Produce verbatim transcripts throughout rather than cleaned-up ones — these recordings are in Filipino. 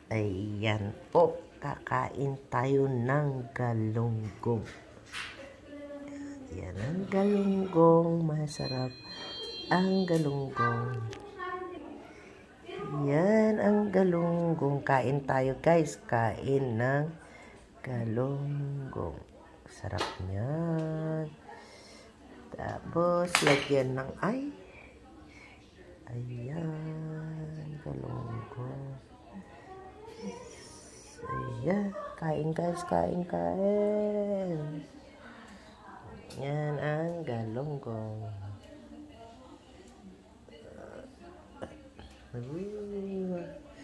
Ayan po, kakain tayo ng galunggong. Yan ang galunggong, masarap ang galunggong. Yan ang galunggong. Kain tayo guys, kain ng galunggong. Sarap niyan. Tapos, lagyan ng ay. Ayan, galunggong. Ayan, kain guys, kain, kain. Yan ang galunggong. Uh,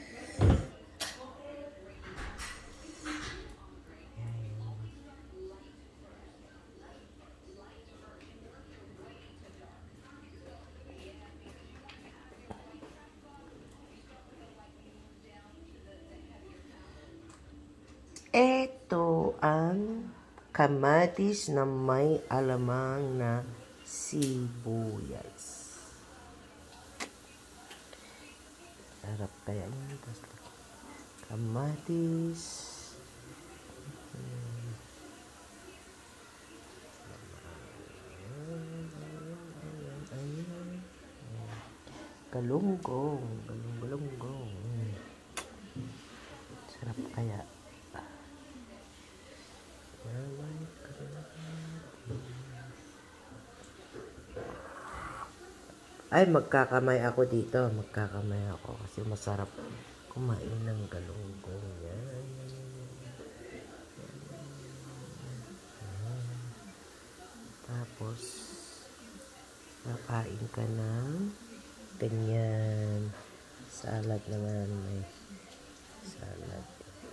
Ito ang kamatis na may alamang na sibuyas. Sarap kaya yun. Kamatis. Galunggong. Galunggong. Sarap kaya. Ay, magkakamay ako dito. Magkakamay ako kasi masarap kumain ng galunggong. Yan. Tapos, nakain ka ng ganyan. Salad naman. May salad.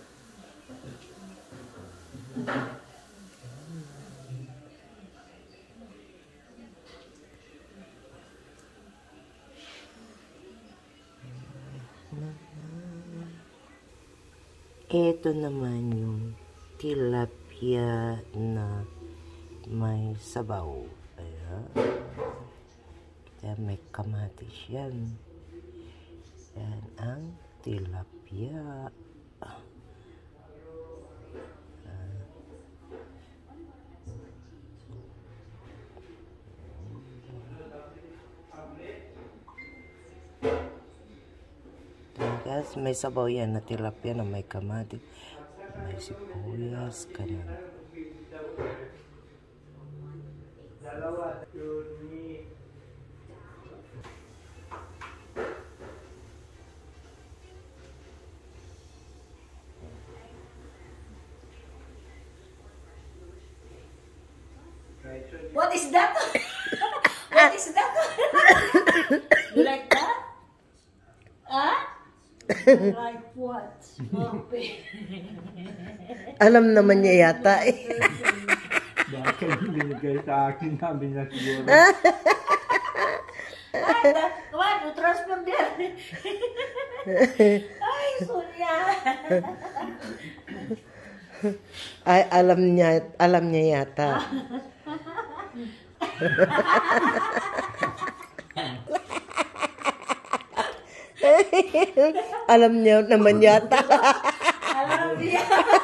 Ito naman yung tilapia na may sabaw. Ayan. Kaya may kamatis yan. Yan ang tilapia. Guys, may sabaw yan na tilapia na may kamatis, may sibuyas, kanan. What is that? What is that? You like that? Huh? Like what? Alam naman niya yata eh. Bakit binigay sa akin, sabi niya siguro. Ay, come on, transfer there. Ay, Sonia. Ay, alam niya, alam niya yata. Alam niya naman yata. Alam niya.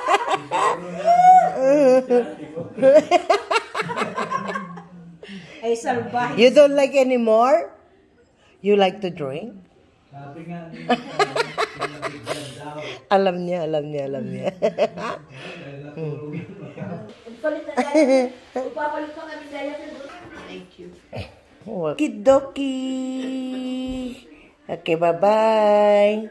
Ay, salbahe. You don't like anymore? You like to drink? Alam niya, alam niya, alam niya. Thank you. Okidoki. Okay, bye-bye.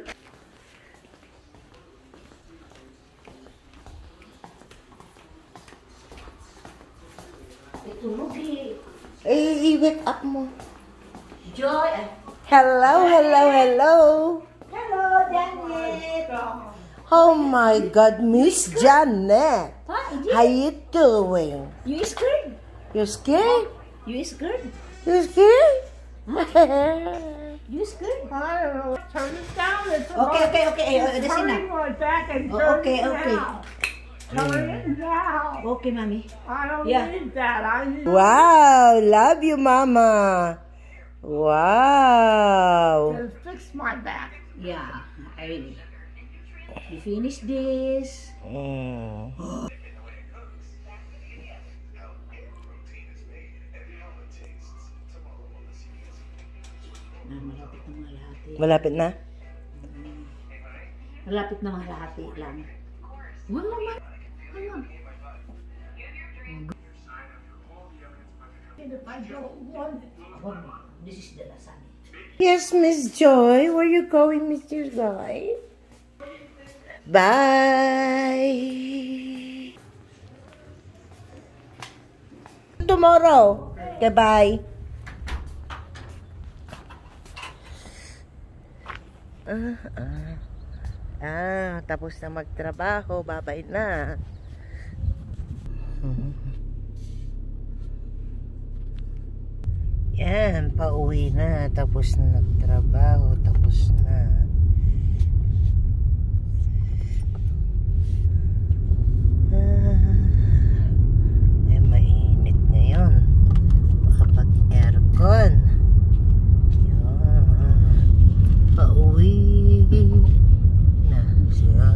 Eh, i-wake up mo. Joy. Hello, hello, hello. Hello, Janet. Oh my God, Miss Janet. Hi, How you doing? you scared? You scared? You scared? You scared? You scared? I don't know. Turn it down. It's Okay, okay, okay. Uh, this turn na. it like that and Oh, turn okay, it okay. down. Turn it down. Okay, mommy. I don't Yeah. need that. I need Wow, love you, Mama. Wow. to fix my back. Yeah, I really. You finish this. Mm. Ah, malapit na mga lahati. Malapit na? Malapit na mga lahati lang. Wala naman. Wala. This is the lasagna. Yes, Miss Joy. Where you going, Mister Joy? Bye. Tomorrow. Okay, bye. Ah, ah. Ah, tapos na magtrabaho. Babay na. Yan, pauwi na. Tapos na nagtrabaho. Tapos na. Ah, eh, mainit ngayon. Makapag-aircon. Yan. Pauwi na siya.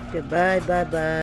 Goodbye, bye-bye.